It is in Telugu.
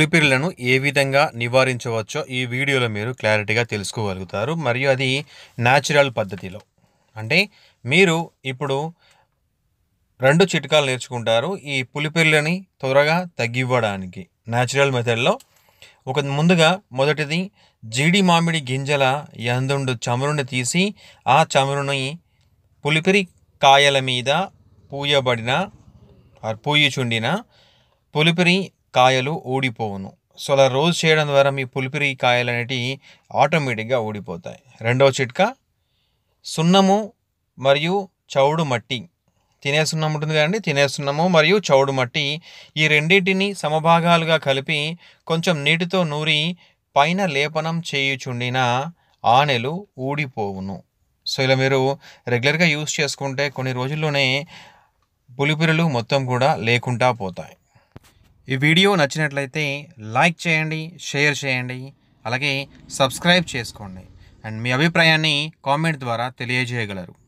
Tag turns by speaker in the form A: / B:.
A: పులిపిరులను ఏ విధంగా నివారించవచ్చో ఈ వీడియోలో మీరు క్లారిటీగా తెలుసుకోగలుగుతారు. మరియు అది న్యాచురల్ పద్ధతిలో. అంటే మీరు ఇప్పుడు 2 చిట్కాలు నేర్చుకుంటారు ఈ పులిపిరులని త్వరగా తగ్గివ్వడానికి న్యాచురల్ మెథడ్‌లో. ముందుగా మొదటిది జీడి మామిడి గింజల యందుండు చమురుని తీసి ఆ చమురుని పులిపిరి కాయల మీద పూయుచుండిన పులిపిరి కాయలు ఊడిపోవును. సో అలా రోజు చేయడం ద్వారా మీ పులిపిరి కాయలు అనేటివి ఆటోమేటిక్గా ఊడిపోతాయి. రెండవ చిట్కా సున్నము మరియు చౌడు మట్టి. తినే సున్నం ఉంటుంది కదండి, తినే సున్నము మరియు చౌడు మట్టి ఈ రెండింటిని సమభాగాలుగా కలిపి కొంచెం నీటితో నూరి పైన లేపనం చేయుచుండిన ఆనెలు ఊడిపోవును. సో ఇలా మీరు రెగ్యులర్గా యూస్ చేసుకుంటే కొన్ని రోజుల్లోనే పులిపిరులు మొత్తం కూడా లేకుండా పోతాయి. ఈ వీడియో నచ్చినట్లయితే లైక్ చేయండి, షేర్ చేయండి, అలాగే సబ్స్క్రైబ్ చేసుకోండి. అండ్ మీ అభిప్రాయాన్ని కామెంట్ ద్వారా తెలియజేయగలరు.